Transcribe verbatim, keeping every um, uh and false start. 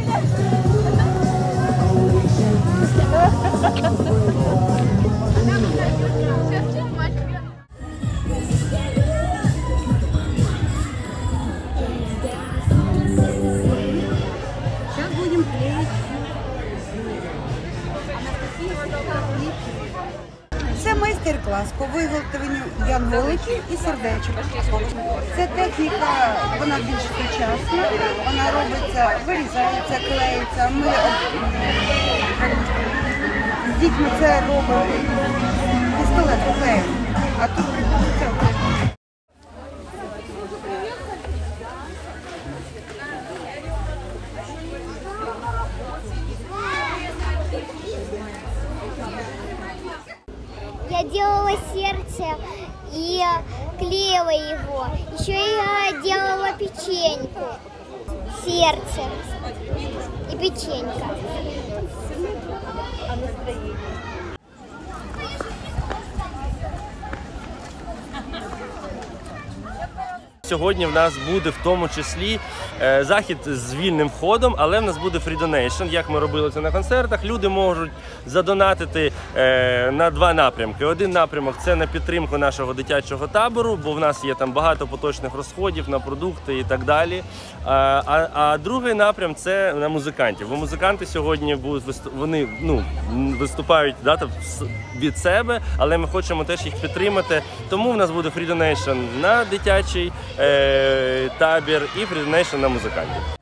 Сейчас будем клеить. Це майстер-клас по виготовленню янголиків і сердечок. Це техніка, вона більш сучасна, вона робиться, вирізається, клеїться. Ми з дітьми це робимо, пістолет клеїмо, а тут приходиться оце. Я делала сердце и клеила его. Еще я делала печеньку. Сердце и печенька. Сьогодні в нас буде в тому числі е, захід з вільним входом, але в нас буде Free Donation, як ми робили це на концертах. Люди можуть задонатити е, на два напрямки. Один напрямок – це на підтримку нашого дитячого табору, бо в нас є там багато поточних розходів на продукти і так далі. А, а, а другий напрям – це на музикантів. Бо музиканти сьогодні будуть вони ну, виступають да, від себе, але ми хочемо теж їх підтримати. Тому в нас буде Free Donation на дитячий табір і Free Donation на музикантів.